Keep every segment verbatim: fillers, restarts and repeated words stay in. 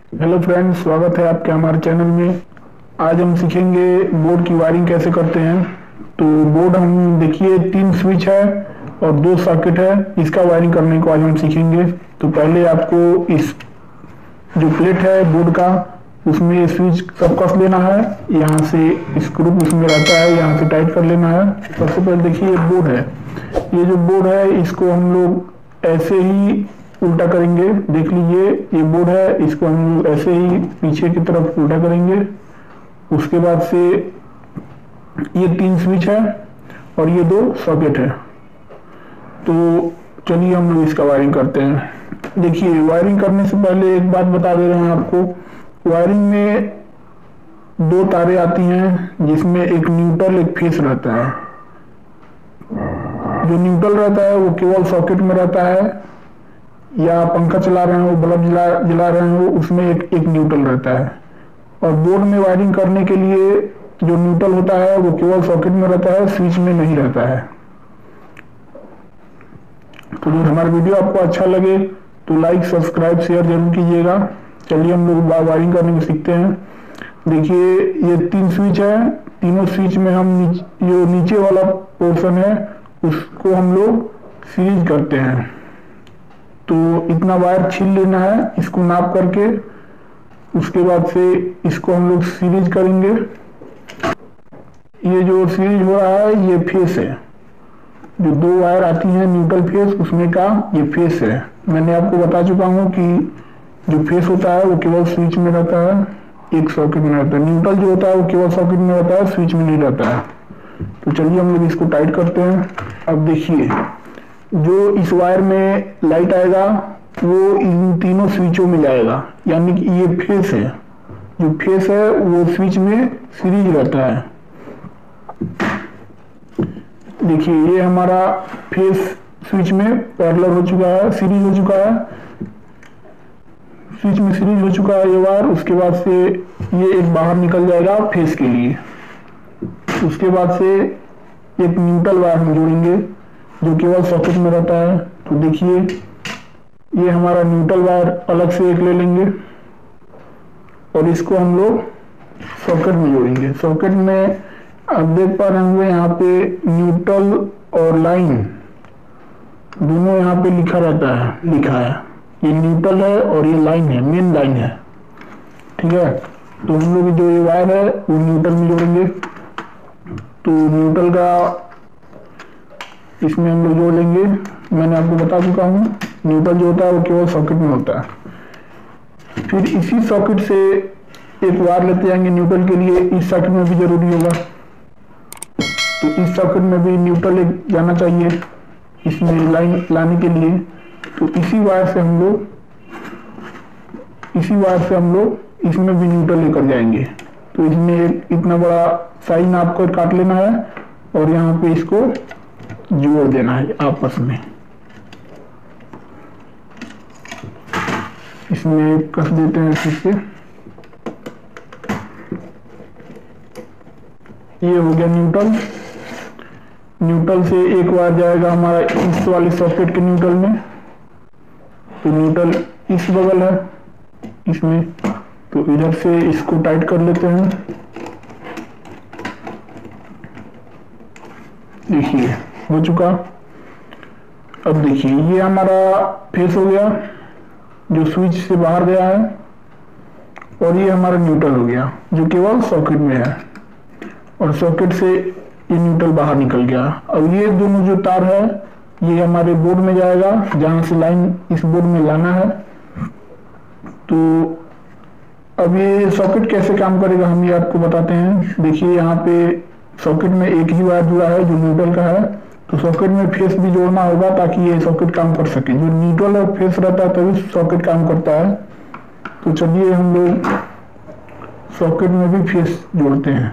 Hello friends, स्वागत है आपके हमारे चैनल में। आज हम सीखेंगे बोर्ड की वायरिंग कैसे करते हैं। तो बोर्ड हम देखिए तीन स्विच है और दो सॉकेट है, इसका वायरिंग करने को आज हम सीखेंगे। तो पहले आपको इस जो प्लेट है बोर्ड का, उसमें स्विच सब कस लेना है। यहाँ से स्क्रू उसमें रहता है, यहाँ से टाइट कर लेना है। सबसे पहले देखिए ये बोर्ड है, ये जो बोर्ड है इसको हम लोग ऐसे ही उल्टा करेंगे। देख लीजिए ये बोर्ड है, इसको हम लोग ऐसे ही पीछे की तरफ उल्टा करेंगे। उसके बाद से ये तीन स्विच है और ये दो सॉकेट है। तो चलिए हम लोग इसका वायरिंग करते हैं। देखिए वायरिंग करने से पहले एक बात बता दे रहे हैं आपको। वायरिंग में दो तारें आती हैं जिसमें एक न्यूट्रल एक फेस रहता है। जो न्यूट्रल रहता है वो केवल सॉकेट में रहता है, या पंखा चला रहे हो, बल्ब जला जला रहे हो, उसमें एक एक न्यूट्रल रहता है। और बोर्ड में वायरिंग करने के लिए जो न्यूट्रल होता है वो केवल सॉकेट में रहता है, स्विच में नहीं रहता है। तो जो हमारा वीडियो आपको अच्छा लगे तो लाइक सब्सक्राइब शेयर जरूर कीजिएगा। चलिए हम लोग वायरिंग करने को सीखते हैं। देखिए ये तीन स्विच है, तीनों स्विच में हम नीच, जो नीचे वाला पोर्शन है उसको हम लोग सीरीज करते हैं। तो इतना वायर छील लेना है इसको नाप करके। उसके बाद से इसको हम लोग सीरीज करेंगे। ये जो सीरीज हो रहा है ये फेस है, जो दो वायर आती हैं न्यूट्रल फेस, उसमें का ये फेस है। मैंने आपको बता चुका हूँ कि जो फेस होता है वो केवल स्विच में रहता है, एक सॉकेट में रहता है। न्यूट्रल जो होता है वो केवल सॉकेट में रहता है, स्विच में नहीं रहता है। तो चलिए हम लोग इसको टाइट करते हैं। अब देखिए जो इस वायर में लाइट आएगा वो इन तीनों स्विचों में जाएगा, यानी कि ये फेस है, जो फेस है वो स्विच में सीरीज रहता है। देखिए ये हमारा फेस स्विच में पैरेलल हो चुका है, सीरीज हो चुका है, स्विच में सीरीज हो चुका है ये वायर। उसके बाद से ये एक बाहर निकल जाएगा फेस के लिए। उसके बाद से एक न्यूट्रल वायर हम जोड़ेंगे जो केवल सॉकेट में रहता है। तो देखिए ये हमारा न्यूट्रल वायर अलग से एक ले लेंगे और इसको हम लोग सॉकेट में जोड़ेंगे। सॉकेट में आप देख पा रहे होंगे यहाँ पे न्यूट्रल और लाइन दोनों यहाँ पे लिखा रहता है, लिखा है ये न्यूट्रल है और ये लाइन है, मेन लाइन है, ठीक है। तो हम लोग जो ये वायर है वो न्यूट्रल में जोड़ेंगे। तो न्यूट्रल का इसमें हम लोग जोड़ लेंगे। मैंने आपको बता चुका हूँ न्यूट्रल जो होता है वो केवल सॉकेट में होता है। फिर इसी सॉकेट से एक वायर लेते जाएंगे न्यूट्रल के लिए, इस सॉकेट में भी जरूरी होगा। तो इस सॉकेट में भी न्यूट्रल एक जाना चाहिए इसमें लाइन लाने के लिए। तो इसी वायर से हम लोग इसी वायर से हम लोग इसमें भी न्यूट्रल लेकर जाएंगे। तो इसमें एक इतना बड़ा साइज नाप कर काट लेना है और यहाँ पे इसको जोड़ देना है आपस में। इसमें कस देते हैं फिर से। ये हो गया न्यूट्रल। न्यूट्रल से एक वायर जाएगा हमारा इस वाले सॉकेट के न्यूट्रल में। तो न्यूट्रल इस बगल है इसमें, तो इधर से इसको टाइट कर लेते हैं। देखिए हो चुका। अब देखिए ये हमारा फेस हो गया जो स्विच से बाहर गया है, और ये हमारा न्यूट्रल हो गया जो केवल सॉकेट में है, और सॉकेट से ये न्यूट्रल बाहर निकल गया। अब ये दोनों जो तार है ये हमारे बोर्ड में जाएगा, जहां से लाइन इस बोर्ड में लाना है। तो अब ये सॉकेट कैसे काम करेगा हम ये आपको बताते हैं। देखिए यहाँ पे सॉकेट में एक ही वायर जुड़ा है जो न्यूट्रल का है, तो सॉकेट में फेस भी जोड़ना होगा ताकि ये सॉकेट काम कर सके। जो न्यूट्रल और फेस रहता है तभी सॉकेट काम करता है। तो चलिए हम लोग सॉकेट में भी फेस जोड़ते हैं।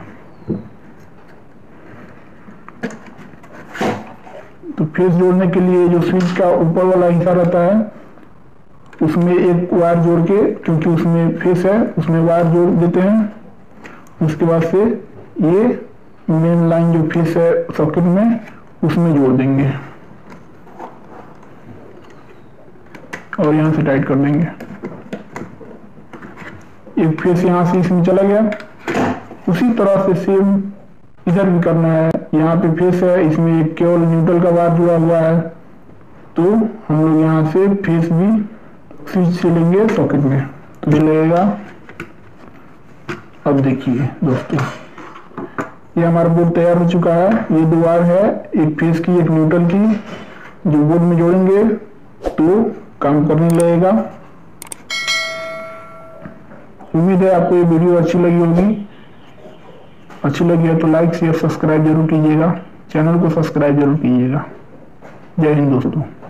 तो फेस जोड़ने के लिए जो स्विच का ऊपर वाला हिस्सा रहता है उसमें एक वायर जोड़ के, क्योंकि उसमें फेस है उसमें वायर जोड़ देते हैं। उसके बाद से ये मेन लाइन जो फेस है सॉकेट में उसमें जोड़ देंगे और यहाँ से टाइट कर देंगे। एक फेस यहाँ से इसमें चला गया। उसी तरह से सेम इधर भी करना है। यहाँ पे फेस है, इसमें एक केवल न्यूट्रल का वायर जुड़ा हुआ है, तो हम लोग यहाँ से फेस भी स्विच से लेंगे सॉकेट में, तो ये लगेगा। अब देखिए दोस्तों, ये हमारा बोर्ड तैयार हो चुका है। ये दो वायर है, एक फेस की एक न्यूट्रल की, जो बोर्ड में जोड़ेंगे तो काम करने लगेगा। उम्मीद है आपको ये वीडियो अच्छी लगी होगी। अच्छी लगी है तो लाइक शेयर सब्सक्राइब जरूर कीजिएगा, चैनल को सब्सक्राइब जरूर कीजिएगा। जय हिंद दोस्तों।